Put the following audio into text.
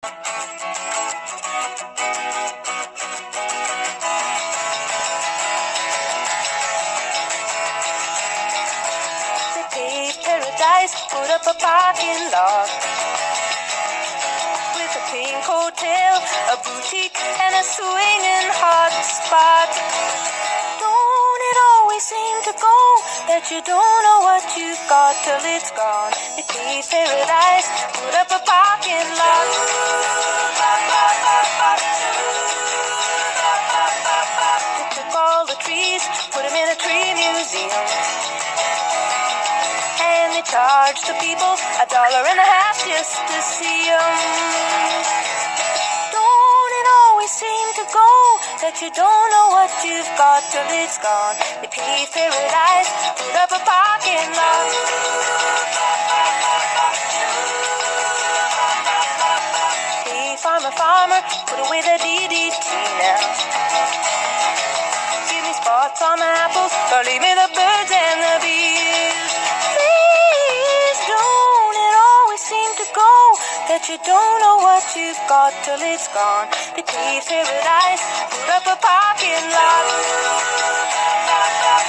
They paved paradise, put up a parking lot with a pink hotel, a boutique, and a swinging hot spot. Don't it always seem to go that you don't know what you've got till it's gone? They paved paradise, put up a parking lot. They took all the trees, put them in a tree museum, and they charged the people $1.50 just to see them. Don't it always seem to go that you don't know what you've got till it's gone? They paved paradise, put up a parking lot. Hey, farmer, farmer, put away the DDT now. Give me spots on my apples, or leave me the birds and the bees. Please don't it always seem to go that you don't know what you've got till it's gone? They paved paradise, put up a parking lot.